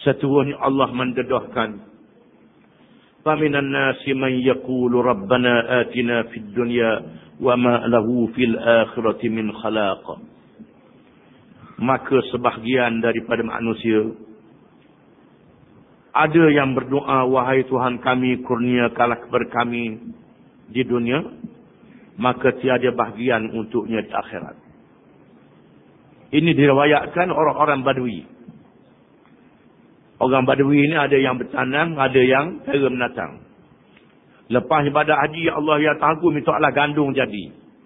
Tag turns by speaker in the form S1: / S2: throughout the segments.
S1: Seterusnya Allah mendedahkan, faminan nasi man yaqulu rabbana atina fid dunya wa ma lahu fil akhirati min khalaq. Maka sebahagian daripada manusia ada yang berdoa, wahai Tuhan kami, kurniakanlah kepada kami di dunia, maka tiada bahagian untuknya di akhirat. Ini diriwayatkan orang-orang Badui. Orang Badui ini ada yang bertanam, ada yang kera menatang. Lepas ibadah haji, ya Allah, ya Tuhan aku, minta Allah gandum jadi.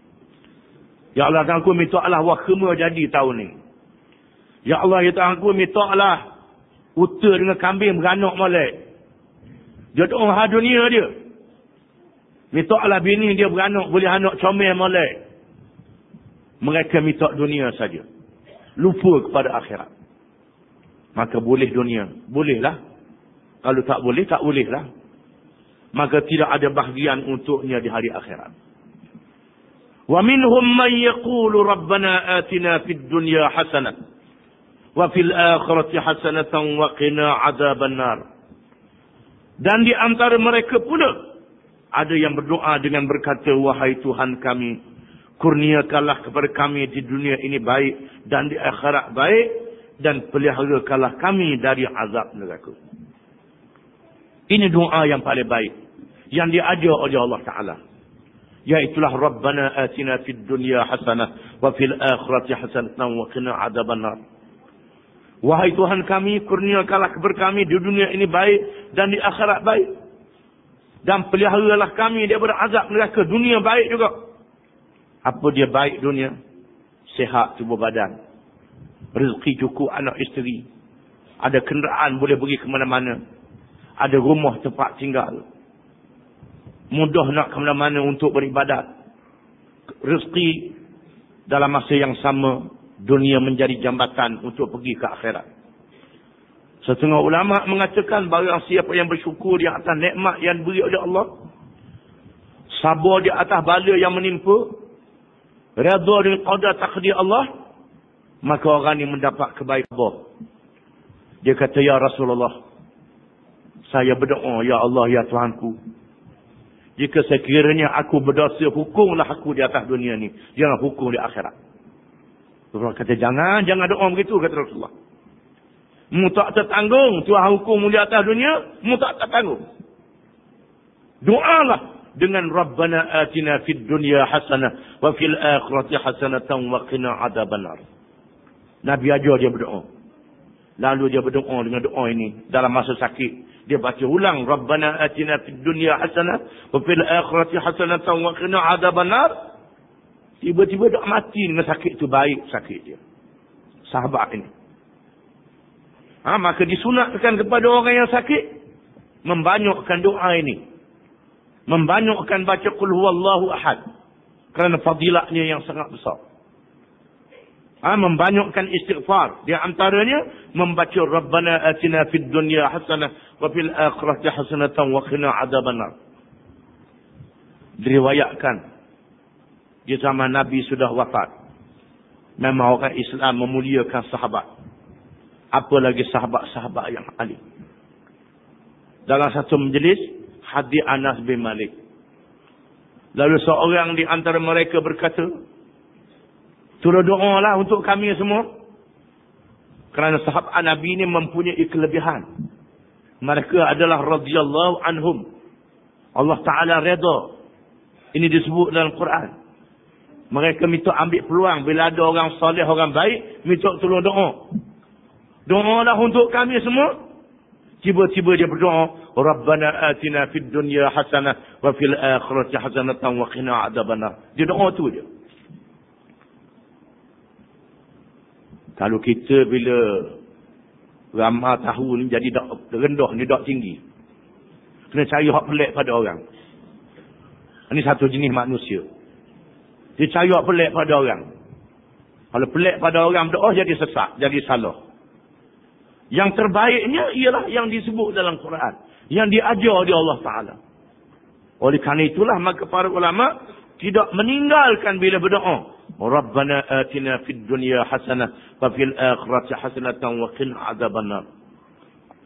S1: Ya Allah, Tuhan aku, minta Allah wakhema jadi tahun ni. Ya Allah, ya Tuhan aku, minta Allah unta dengan kambing beranak molek. Dia doa dunia dia. Minta Allah bini dia beranak, boleh anak comel molek. Mereka minta dunia saja. Lupa kepada akhirat. Maka boleh dunia. Bolehlah. Kalau tak boleh, tak bolehlah. Maka tidak ada bahagian untuknya di hari akhirat. Wa minhum man yaqulu rabbana atina fid dunya hasanah wa fil akhirati hasanatan wa qina adzaban nar. Dan di antara mereka pula ada yang berdoa dengan berkata, wahai Tuhan kami, kurniakanlah kepada kami di dunia ini baik dan di akhirat baik, dan peliharakanlah kami dari azab neraka. Ini doa yang paling baik yang diajar oleh Allah Ta'ala. Iaitulah Rabbana atina fid dunya hasanah wa fil akhirati hasanatan wa qina adzaban nar. Wahai Tuhan kami, kurniakanlah kepada kami di dunia ini baik dan di akhirat baik, dan peliharalah kami daripada azab neraka. Dunia baik juga. Apa dia baik dunia? Sihat tubuh badan, rezeki cukup anak isteri, ada kenderaan boleh pergi ke mana-mana, ada rumah tempat tinggal, mudah nak ke mana-mana untuk beribadat, rezeki dalam masa yang sama dunia menjadi jambatan untuk pergi ke akhirat. Setengah ulama mengatakan barang siapa yang bersyukur di atas nikmat yang diberi oleh Allah, sabar di atas bala yang menimpa, redha dengan qadar takdir Allah, maka orang ini mendapat kebaikan. Dia kata, ya Rasulullah, saya berdoa, ya Allah, ya Tuhanku, jika sekiranya aku berdosa, hukumlah aku di atas dunia ni, jangan hukum di akhirat. Rasulullah kata, jangan doa begitu, kata Rasulullah. Mu tak tertanggung Tuhan hukum di atas dunia, mu tak tertanggung. Doalah dengan Rabbana atina fid dunya hasanah wa fil akhirati hasanatan wa qina adzaban nar. Nabi ajar dia berdoa. Lalu dia berdoa dengan doa ini dalam masa sakit. Dia baca ulang, Rabbana atina fid dunya hasanah wa fil akhirati hasanatan wa qina adzaban nar. Tiba-tiba dak mati dengan sakit itu, baik sakit dia. Sahabat ini. Maka disunatkan kepada orang yang sakit membanyakkan doa ini. Membanyakkan baca qul huwallahu ahad. Kerana fadilahnya yang sangat besar. Membanyakkan istighfar. Di antaranya membaca Rabbana atina fid dunya hasanah wa fil akhirati hasanatan wa qina adzaban nar. Diriwayatkan di zaman Nabi sudah wafat, memang orang Islam memuliakan sahabat. Apalagi sahabat-sahabat yang alim. Dalam satu majlis, hadir Anas bin Malik. Lalu seorang di antara mereka berkata, turut doalah untuk kami semua. Kerana sahabat Nabi ini mempunyai kelebihan. Mereka adalah radhiyallahu anhum. Allah Ta'ala redha. Ini disebut dalam Quran. Mereka minta ambil peluang bila ada orang soleh, orang baik, minta tolong doa. Doalah untuk kami semua. Tiba-tiba dia berdoa, Rabbana atina fid dunya hasanah wa fil akhirati hasanatan wa qina adzaban nar. Dia doa tu dia. Kalau kita bila ramah tahu ni jadi dak rendah ni, dak tinggi, kena cari hak pelik pada orang. Ini satu jenis manusia. Dia cari hak pelik pada orang. Kalau pelik pada orang berdoa jadi sesat, jadi salah. Yang terbaiknya ialah yang disebut dalam Quran, yang diajar oleh Allah Ta'ala. Oleh kerana itulah maka para ulama tidak meninggalkan bila berdoa, Rabbana atina fid dunya hasanah wa fil akhirati hasanatan wa qina adzaban nar.